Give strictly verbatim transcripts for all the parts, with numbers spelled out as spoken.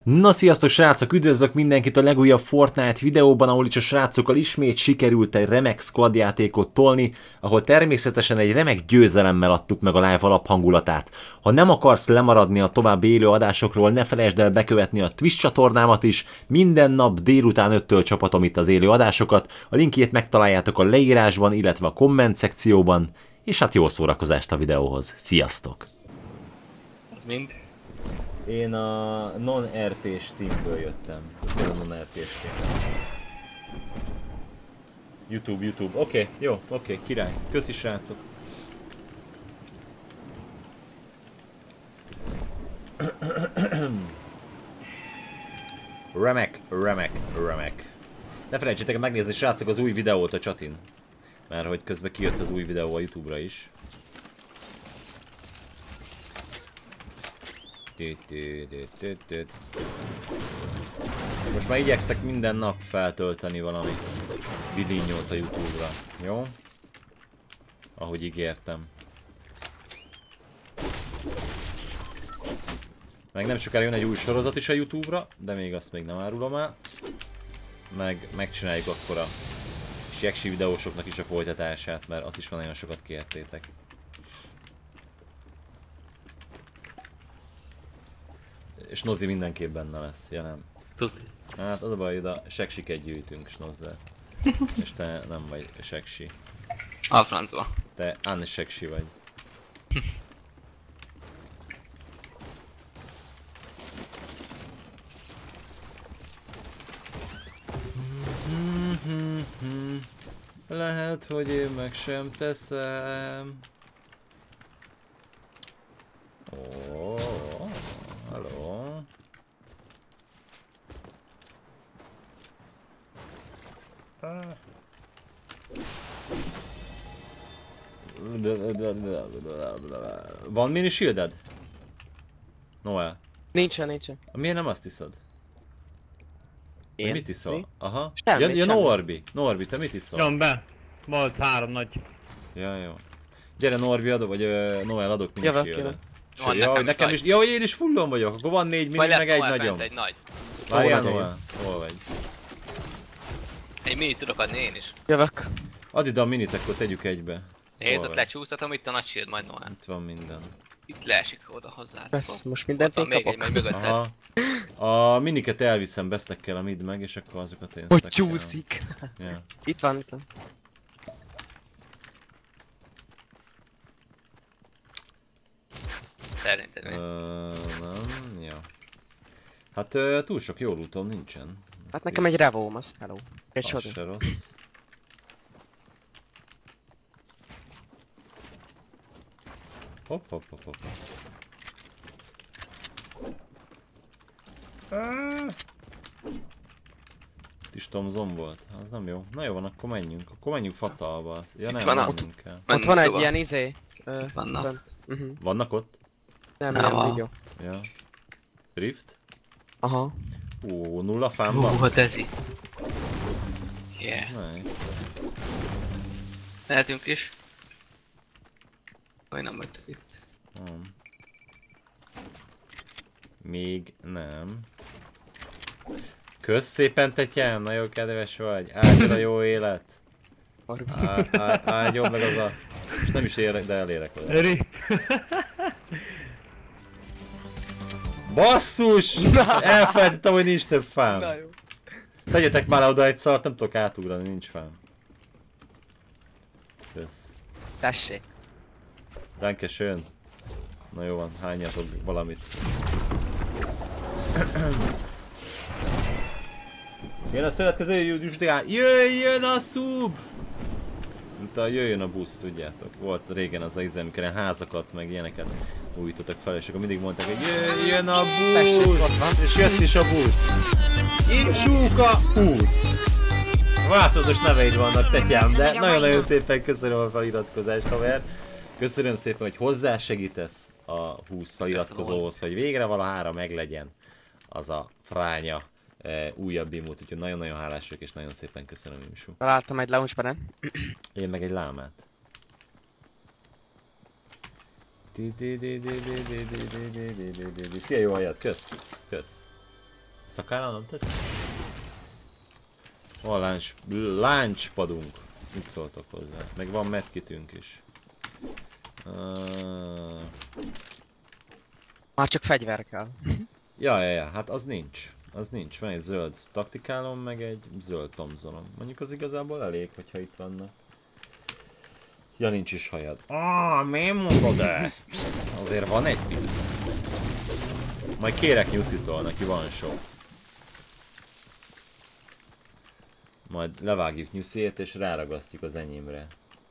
Na sziasztok srácok, üdvözlök mindenkit a legújabb Fortnite videóban, ahol is a srácokkal ismét sikerült egy remek squad játékot tolni, ahol természetesen egy remek győzelemmel adtuk meg a live alaphangulatát. Ha nem akarsz lemaradni a további élő adásokról, ne felejtsd el bekövetni a Twitch csatornámat is, minden nap délután öttől csapatom itt az élő adásokat, a linkjét megtaláljátok a leírásban, illetve a komment szekcióban, és hát jó szórakozást a videóhoz. Sziasztok! Ez mind? Én a non-er pés teamből jöttem. Ez a non-er pés team. YouTube, YouTube. Oké, okay, jó, oké, okay, király. Köszi srácok. Remek, remek, remek. Ne felejtsétek megnézni srácok az új videót a csatin. Mert hogy közben kijött az új videó a YouTube-ra is. Most már igyekszek minden nap feltölteni valami videót a YouTube-ra, jó? Ahogy ígértem. Meg nem sokára jön egy új sorozat is a YouTube-ra, de még azt még nem árulom el. Meg megcsináljuk akkor a seksi videósoknak is a folytatását, mert azt is van, nagyon sokat kértétek. És Nozi mindenképp benne lesz, ja nem? Tudj. Hát az a baj, hogy a seksiket gyűjtünk Snozzel. És te nem vagy seksi. A francba. Te unseksi vagy. Lehet, hogy én meg sem teszem. Ó, hello. Van mini shielded? Noel. Nincsen, nincsen. Miért nem azt iszod? Én? Mit iszol? Mi? Aha. Semmit, Ja, ja semmit. Norbi. Norbi, te mit iszol? Jön be. Volt három nagy. Ja, jó. Gyere Norbi, adok, vagy uh, Noel adok mini Jövök, shieldet. Van Ja, nekem nekem is is. Ja, hogy én is fullon vagyok. Akkor van négy mini, Vagy meg lesz egy Noel nagyom. fent egy nagy. Várjál Hol vagy Noel. Hol vagy? Egy mini tudok adni én is. Jövök. Add ide a minit, akkor tegyük egybe. Nézd, Hol ott vagy? lecsúszhatom, itt a nagy shield majd Noel. Itt van minden. Itt leesik oda hozzá. Persze, most Ott mindent van én még egy, kapok. meg mögötted. Aha. A miniket elviszem, besztekkel a mid meg, és akkor azokat én Hogy stackelem. csúszik. Ja. Itt van, itt van. Szerinted mi? Ö, nem, ja. Hát ö, túl sok jó lootom nincsen. Hát nekem egy revóm, azt hello. Egy Az sodi. se rossz. Hopp, hopp, hopp, hopp. Itt is Tomzon volt? Az nem jó. Na jó van, akkor menjünk. Akkor menjünk Fatalba. Ja Itt nem, van a- mennünk kell. Ott van egy tovább. ilyen izé. Ö, Vannak. bent. Uh-huh. Vannak ott? Nem, Nem, nem, a- így jó. Ja. Rift? Aha. Ó, nulla fám Hú, van? hát ez így. Yeah. Nice. Lehetünk is. Vagy nem vagytok itt. Nem. Még nem. Kösz szépen, Tetyám, nagyon kedves vagy. Áldjad a jó élet. Á- á- Áldjon meg az a... És nem is érek, de elérek oda. Rip. Basszus! Elfelejtettem, hogy nincs több Na fám. jó. Tegyetek már oda egy szart, nem tudok átugrani, nincs fám. Kösz. Tessék. Danke schön. Na jó van, hányjatok valamit. Jön a szövetkező Judusdán. Jöjjön a szub! Mint a jöjjön a busz, tudjátok. Volt régen az a izé, amikor ilyen házakat, meg ilyeneket újítottak fel, és akkor mindig mondták, hogy jöjjön a Tessék, busz! ott van. És jött is a busz. Insúka húsz. Változatos neveid vannak, Tetyám, de nagyon-nagyon szépen köszönöm a feliratkozást, haver. Köszönöm szépen, hogy hozzásegítesz a húsz feliratkozóhoz, hogy végre valahára meglegyen az a fránya e, újabb imót, úgyhogy nagyon-nagyon hálás vagyok, és nagyon szépen köszönöm, Imsú. Találtam egy launchpad-en. Én meg egy lámát. Szia, jó hajat, kösz, kösz. Szakállal nem tetszik? Van láncs, láncspadunk. Mit szóltok hozzá? Meg van medkitünk is. Uh... Már csak fegyver kell. Ja, ja, ja, hát az nincs. Az nincs, van egy zöld taktikálom, meg egy zöld tomzonom. Mondjuk az igazából elég, hogyha itt vannak. Ja, nincs is hajad. Ah, miért mondod ezt? Azért van egy pizza. Majd kérek Nyuszitól, neki van sok. Majd levágjuk Nyusziét és ráragasztjuk az enyémre.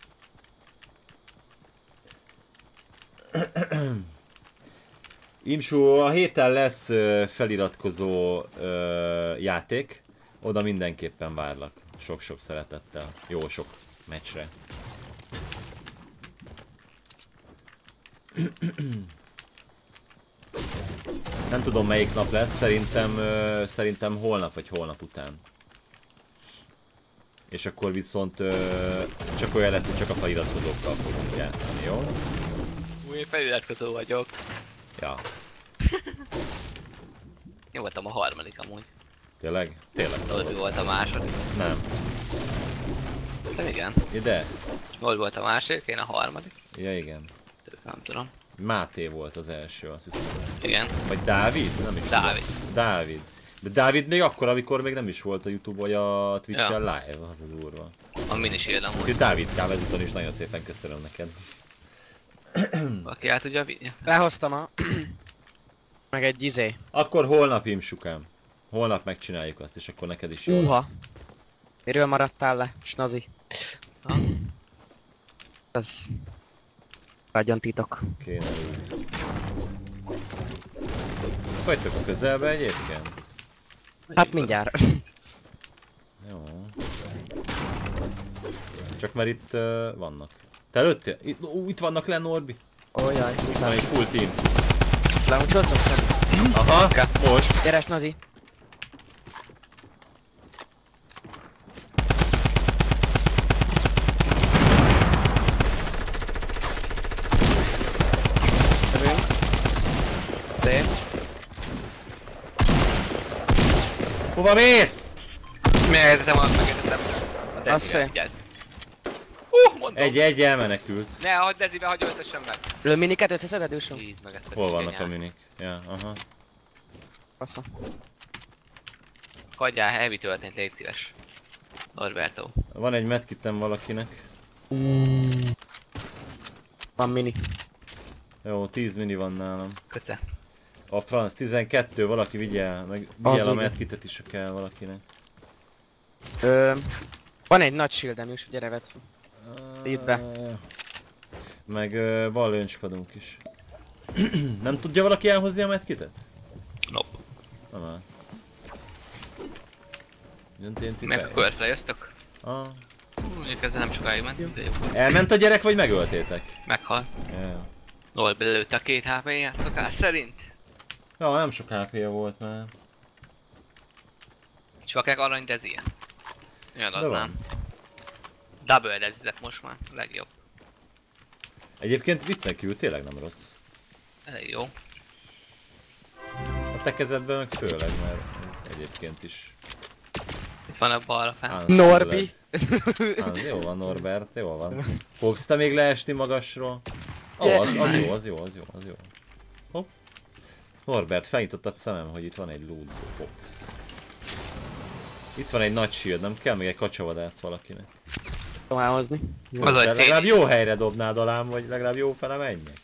Imsú, a héten lesz uh, feliratkozó uh, játék. Oda mindenképpen várlak. Sok-sok szeretettel. Jó sok meccsre. Nem tudom melyik nap lesz, szerintem, uh, szerintem holnap vagy holnap után. És akkor viszont uh, csak olyan lesz, hogy csak a feliratkozókkal fogunk játszani, jó? Új feliratkozó vagyok. Ja. Én voltam a harmadik amúgy. Tényleg? Tényleg. Nolbi volt a második. Nem. De igen. Ide? Nolbi volt a második, én a harmadik. Ja, igen. Nem tudom. Máté volt az első, azt hiszem. Igen. Vagy Dávid? Nem is Dávid. tudom. Dávid. De Dávid még akkor, amikor még nem is volt a YouTube vagy a Twitch-en Ja. live, az az úrva. A minis él amúgy. Úgyhogy Dávidkám, ezúton is nagyon szépen köszönöm neked. Aki el tudja vinni. Behoztam a... meg egy izé. Akkor holnap Imsukám. Holnap megcsináljuk azt, és akkor neked is jó Uha. lesz. Miről maradtál le, Snazi? Ha? Az... Vagyon titok. Kéne úgy. Vagytok a közelbe egyébként? Hát mindjárt. Jó. Csak mert itt uh, vannak. Te előttél? Itt, ó, itt vannak le, Norbi. Ó jaj, Itt van egy full team. leuncsózzok, Snazi? Aha, most. Gyere, Snazi! Jövünk. Szép. Hova mész? Megértetem, azt megértetem. A Azt Dezivel szép. figyeld. Uh, mondom. Egy-egy elmenekült. Ne, hagyd Dezivel, hagyj öltessen meg. Lőminiket összeszeded, Jusson? Tíz meg ezt. Hol vannak a minik? Ja, aha. Fasza. Hagyjál heavy töltényt, légy szíves. Norberto. Van egy medkitem valakinek. Van mini. Jó, tíz mini van nálam. Köce. A franc tizenkettő, valaki vigyel, meg Az vigyel a igen. medkitet is, ha kell valakinek. Ö, van egy nagy shieldem is, gyere vedd fel. Vidd be. Meg uh, van löncspadunk is. Nem tudja valaki elhozni a medkitet? Nope. Nem áll. Jön té en cé Meg a fejjel? körtre jöttök. Ah. Mondjuk ezzel nem sokáig ment, de jó. Elment a gyerek, vagy megöltétek? Meghal. Ja. Norbi lőtte a két há pé-ját szokás szerint. Ja, nem sok há pé-je volt már. Csak arany dezie. Olyan De adnám. Double dezizek most már, a legjobb. Egyébként viccen kívül tényleg nem rossz. Elég jó. A te kezedben meg főleg, mert ez egyébként is... Itt van a balra fel. Hans Norbi! Hans, jó van Norbert, jó van. Fogsz te még leesni magasról? Ó, Yeah. oh, az, az jó, az jó, az jó, az jó. Hopp. Norbert, felnyitottad szemem, hogy itt van egy loot box. Itt van egy nagy shield, nem kell még egy kacsavadász valakinek. Tudom elhozni. Jó, Az a de cél legalább is. jó helyre dobnád alám, vagy legalább jó fele menjek.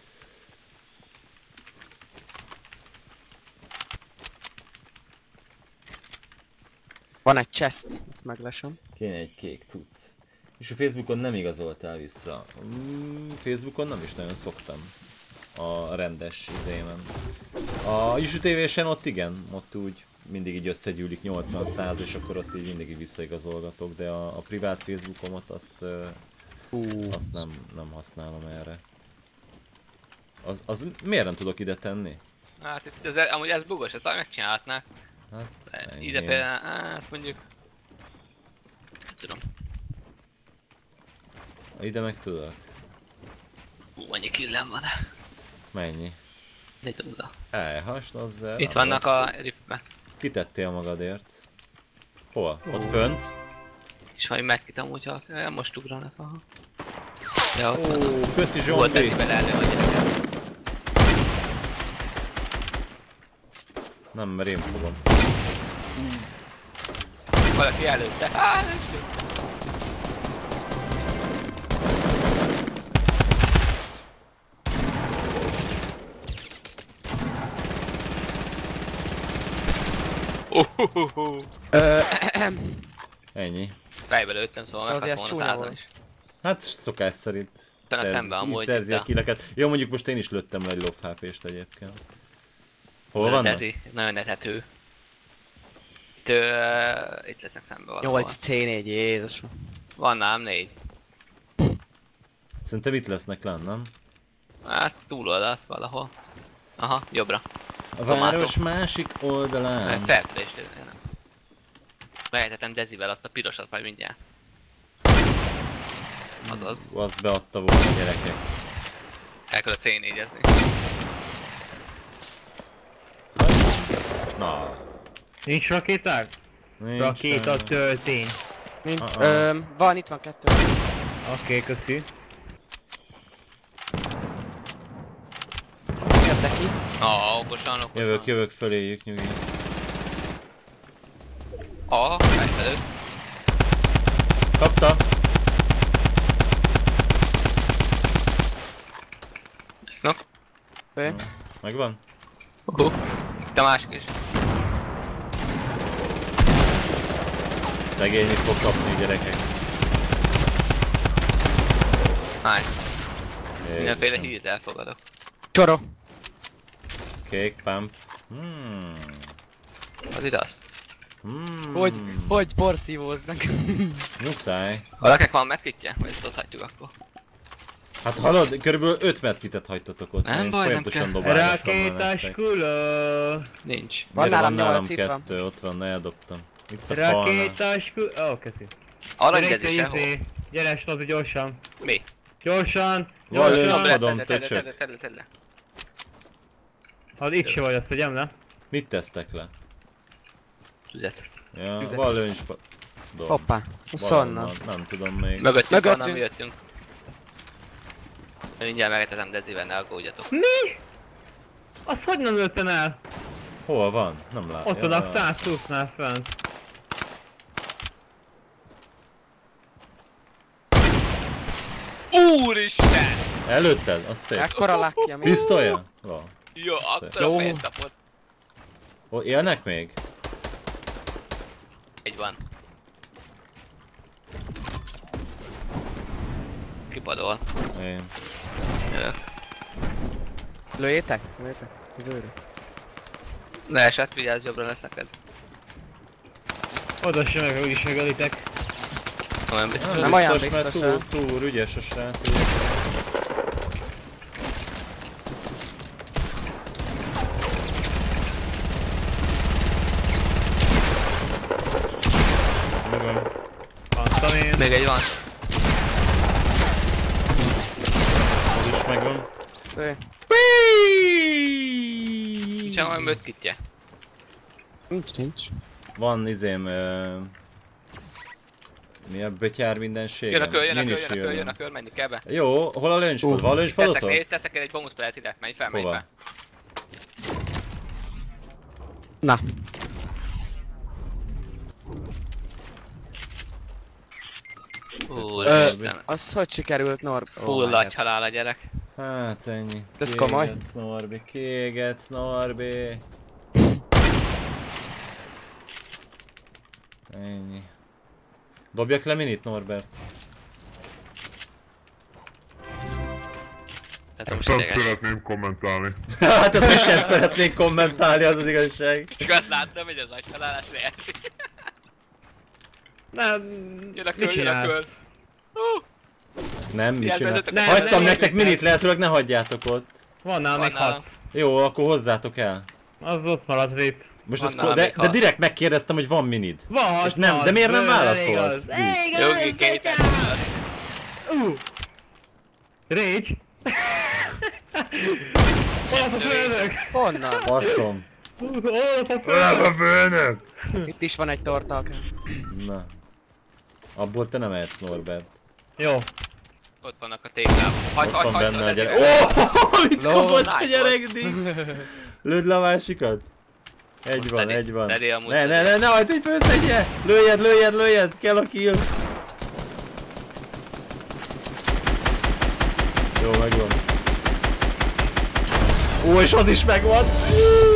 Van egy chest, ezt meglesom. Kéne egy kék cucc. És a Facebookon nem igazoltál vissza. Mm, Facebookon nem is nagyon szoktam. A rendes izémen. A Isu té vé-sen ott igen, ott úgy mindig így összegyűlik nyolcvan száz, és akkor ott így mindig így visszaigazolgatok, de a, a privát Facebookomat azt, uh, Hú. azt nem, nem használom erre. Az, az miért nem tudok ide tenni? Hát itt ez, amúgy ez bugos, ezt talán megcsinálhatnák. Hát, ennyi. Ide például, hát mondjuk... Nem tudom. Ide meg tudok. Hú, annyi killem van. Mennyi? Ne tudom oda. Elhasd azzal. Itt vannak a riftbe. Kitettél magadért. Hol? Ott fönt? És valami megkit amúgy, ha ja, most ugranak, aha. Ja, ott Ó, van. köszi Volt zsombi! decibel elő a gyereket. Nem, mert én fogom. Valaki előtte. Á, nem is jó. Ohohoho. Ö, Ennyi. Fejbe lőttem, szóval Azért megkaptam ez volna csúnya százan volt. is. Hát szokás szerint. Utána Szerz- szembe így amúgy szerzi itt a a- kileket. Jó, mondjuk most én is lőttem le egy low há pést egyébként. Hol Nagyon vannak? Dezi, nagyon etető. Itt, ö, itt lesznek szembe valahol. nyolc cé négy, Jézusom. Van nálam négy. Szerintem itt lesznek lenn, nem? Hát túloldalt valahol. Aha, jobbra. A város másik oldalán. Felfelé is lőnek. Behetetem Dezivel azt a pirosat majd mindjárt. Azaz. Ú, azt beadta volna, gyerekek. El kell a cé négyezni. Na, Nincs rakéták? nincs. Rakéta töltény. Mint, Uh-uh. ö, van, itt van kettő. Oké, okay, köszi. Érdeki. Ah, okosan, okosan. Jövök, jövök föléjük, nyugi. Ah, fejfelőtt. Kapta! No. Fő. Megvan? Uh-huh. Itt a másik is. Szegény mit fog kapni, gyerekek. Nice. Mindenféle Jézusom. hírt elfogadok. Csoro. Kék pump. Hmm. Az ide azt. Hmm. Hogy, hogy porszívóznak. Muszáj. Valakinek van medkitje? Vagy ezt ott hagyjuk akkor? Hát hallod, körülbelül öt medkitet hagytatok ott. Nem én baj, nem folyamatosan kell. dobálgattam már Rakétás nektek. kuló. Nincs. Van Gyere, nálam nálam nyolc, itt van. kettő, ott van, eldobtam. Itt a falnál. Rakétás kuló. Ó, oh, köszi. Arany Gyere itt, Dezi sehol. izé. Gyere, Snozi, gyorsan. Mi? Gyorsan. Valós Gyorsan. vadon, Tedd le, tedd le, töcsök. tedd le, tedd le, tedd le. Hát itt se vagy, azt tegyem le. Mit tesztek le? Tüzet. Ja, Tüzet. van löncspa... Dom. Hoppá. Szonna. Nem tudom még. Mögöttünk, Mögöttünk. onnan mi jöttünk. Mindjárt megetetem Dezivel, ne aggódjatok. Mi? Azt hogy nem lőttem el? Hol van? Nem látom. Ott vannak száz húsznál fönt. Úristen! Előtted? Az szép. Ekkora lakja mi? Pisztolya? Van. Jó, akkor Jó. a fejét kapott. Ó, élnek még? Egy van. Kipadol. Én. Jövök. Lőjétek? Lőjétek? Üzőre. Leesett, vigyázz, jobbra lesz neked. Oda sem meg, úgyis megölitek. Olyan biztos. Nem olyan mert biztos, túl, nem? túl ügyes a srác. ugye? Megvan. Mondtam én. Még egy van. Az is megvan. Lőj. Nincsen olyan mötkitje. Nincs, nincs. Van izém... Uh, mi a betyár mindenségem? Jön a kör, jön a Én kör, is jön a kör, jövök. jön a kör, menni kell be. Jó, hol a löncsfod? Uh. Van Teszek, löncsfodotok? nézd, teszek el egy bonuszpelet ide, menj fel, menj Hova? fel. Na. Úristen. Az hogy sikerült, Norb? Full nagy halál a gyerek. Hát ennyi. Ez komoly? Kégetsz, Norbi, kégetsz, Norbi. Ennyi. Dobjak le minit, Norbert? Hát most Nem ideges. szeretném kommentálni. Hát ezt mi sem szeretnénk kommentálni, az az igazság. Csak azt láttam, hogy az nagy halálás leesik. Nem, Jön a mit kör, jön a kör. csinálsz? Hú, Nem, mit Ilyen csinál? vezetők- Nem, Hagytam nem, nektek nem. minit, lehetőleg ne hagyjátok ott. Van nálam Van még nálam. hat. Jó, akkor hozzátok el. Az ott marad vép. Most Van ezt, nálam de, még de hat. direkt megkérdeztem, hogy van minid. Van hat, És nem, van, de miért nem bőven válaszolsz? igaz. Így. Igaz, Jogi két igaz. Uh. Rage. Hol a főnök? Honnan? Basszom. Olaf a főnök! Itt is van egy torta akár. Na. Abból te nem ehetsz, Norbert. Jó. Ott vannak a téglában. Hagy, Ott hagy, van hagy, benne a hagy, gyerek. hagy. Ó, mit Ló, kapott a nice gyerek, Dick? Lőd le a másikat. Egy Most van, szedi. egy van. Szedi amúgy, Ne, ne, szedi. ne, ne hagyd, hogy fölszedje! Lőjed, lőjed, lőjed! Kell a kill! Jó, megvan. Ó, és az is megvan!